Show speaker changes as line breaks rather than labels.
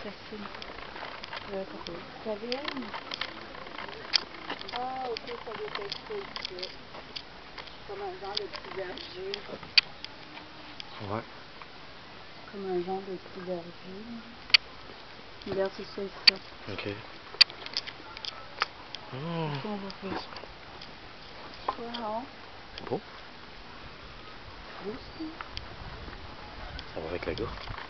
facile. KVM. Ah, ok, ça doit être ça ici. Comme un genre de petit verger.
Ouais.
Comme un genre de petit verger. Regarde, c'est ça ici.
Ok. Oh.
On va faire. Wow.
C'est beau.
Beau, ça.
Ça va avec la gourde.